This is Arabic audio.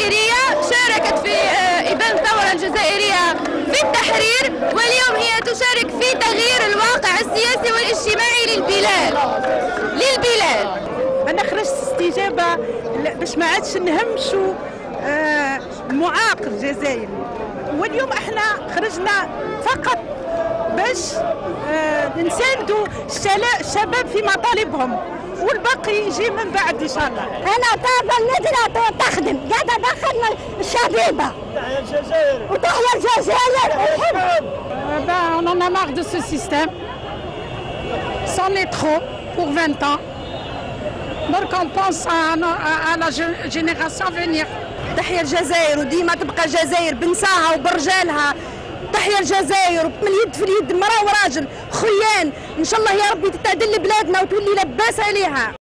الجزائرية شاركت في إبان الثورة الجزائرية في التحرير، واليوم هي تشارك في تغيير الواقع السياسي والاجتماعي للبلاد. أنا خرجت استجابة باش ما عادش نهمشوا المعاق الجزائري، واليوم احنا خرجنا فقط باش نساندوا الشباب في مطالبهم، والباقي يجي من بعد ان شاء الله. انا طالبه النادرة تخدم، قاعده ادخل الشبيبه. تحيا الجزائر وتحيا الجزائر. On en a marre de ce système. C'en est trop pour 20 ans. Donc on pense à la génération à venir. تحيا الجزائر، وديما تبقى الجزائر بنساها وبرجالها. تحيا الجزائر من يد في اليد، مرأة وراجل خيان. ان شاء الله يا ربي تتعدل بلادنا وتولي لباس عليها.